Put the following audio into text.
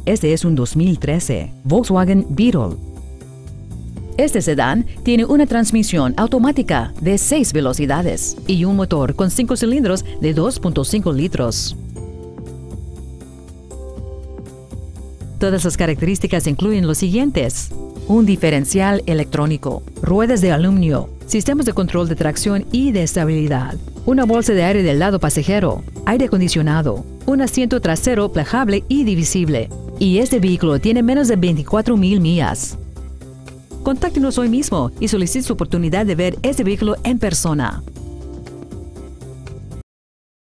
Este es un 2013 Volkswagen Beetle. Este sedán tiene una transmisión automática de 6 velocidades y un motor con 5 cilindros de 2.5 litros. Todas las características incluyen los siguientes: un diferencial electrónico, ruedas de aluminio, sistemas de control de tracción y de estabilidad, una bolsa de aire del lado pasajero, aire acondicionado, un asiento trasero plegable y divisible. Y este vehículo tiene menos de 24,000 millas. Contáctenos hoy mismo y solicite su oportunidad de ver este vehículo en persona.